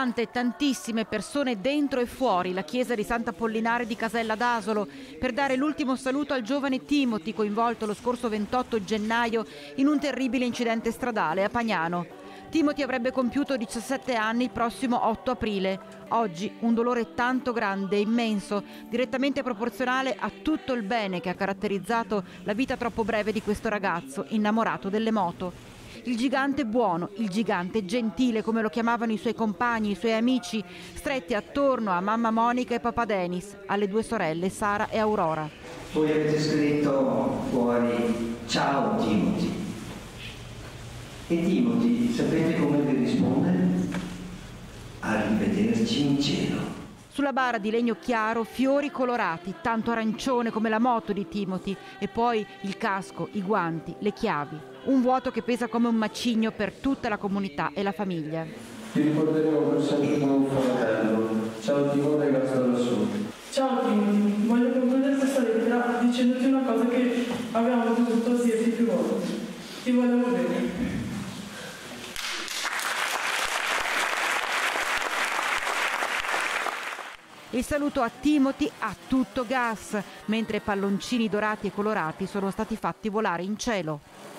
Tantissime persone dentro e fuori la chiesa di Sant'Apollinare di Casella d'Asolo per dare l'ultimo saluto al giovane Timothy, coinvolto lo scorso 28 gennaio in un terribile incidente stradale a Pagnano. Timothy avrebbe compiuto 17 anni il prossimo 8 aprile. Oggi un dolore tanto grande e immenso, direttamente proporzionale a tutto il bene che ha caratterizzato la vita troppo breve di questo ragazzo innamorato delle moto. Il gigante buono, il gigante gentile, come lo chiamavano i suoi compagni, i suoi amici, stretti attorno a mamma Monica e papà Denis, alle due sorelle Sara e Aurora. Voi avete scritto fuori "Ciao Timothy". E Timothy, sapete come vi risponde? Arrivederci in cielo. Sulla bara di legno chiaro fiori colorati, tanto arancione come la moto di Timothy, e poi il casco, i guanti, le chiavi. Un vuoto che pesa come un macigno per tutta la comunità e la famiglia. Ti ricorderemo per sempre come un fratello. Ciao Timothy, grazie lassù. Ciao Timothy, voglio concludere questa lettera dicendoti una cosa che avevamo dovuto dirti più volte. Ti volevo bene. Il saluto a Timothy a tutto gas, mentre palloncini dorati e colorati sono stati fatti volare in cielo.